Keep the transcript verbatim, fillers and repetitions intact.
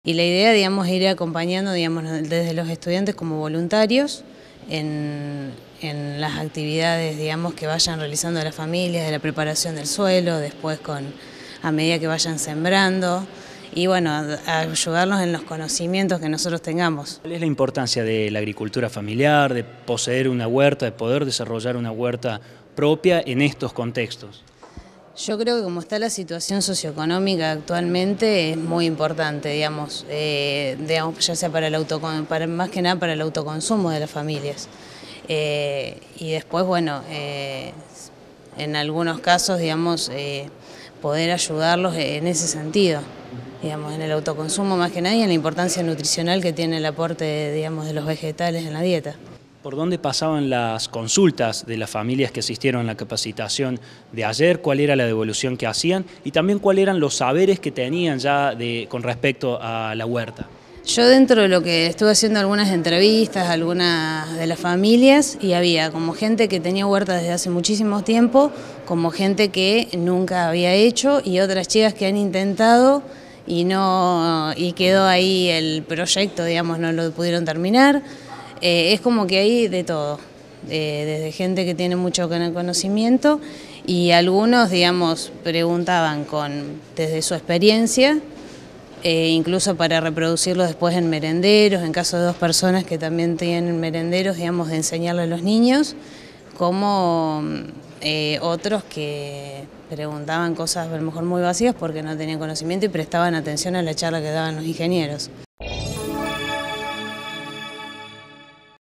Y la idea, digamos, es ir acompañando, digamos, desde los estudiantes como voluntarios en, en las actividades, digamos, que vayan realizando las familias, de la preparación del suelo, después con a medida que vayan sembrando y bueno, a ayudarlos en los conocimientos que nosotros tengamos. ¿Cuál es la importancia de la agricultura familiar, de poseer una huerta, de poder desarrollar una huerta propia en estos contextos? Yo creo que como está la situación socioeconómica actualmente es muy importante, digamos, eh, digamos ya sea para el autocon para, más que nada para el autoconsumo de las familias. Eh, y después, bueno, eh, en algunos casos, digamos, eh, poder ayudarlos en ese sentido, digamos, en el autoconsumo más que nada y en la importancia nutricional que tiene el aporte, digamos, de los vegetales en la dieta. ¿Por dónde pasaban las consultas de las familias que asistieron a la capacitación de ayer? ¿Cuál era la devolución que hacían? Y también cuáles eran los saberes que tenían ya de, con respecto a la huerta. Yo dentro de lo que estuve haciendo algunas entrevistas a algunas de las familias y había como gente que tenía huerta desde hace muchísimo tiempo, como gente que nunca había hecho y otras chicas que han intentado y no y quedó ahí el proyecto, digamos, no lo pudieron terminar. Eh, es como que hay de todo, eh, desde gente que tiene mucho conocimiento y algunos, digamos, preguntaban con desde su experiencia, eh, incluso para reproducirlo después en merenderos, en caso de dos personas que también tienen merenderos, digamos, de enseñarle a los niños, como eh, otros que preguntaban cosas a lo mejor muy básicas porque no tenían conocimiento y prestaban atención a la charla que daban los ingenieros.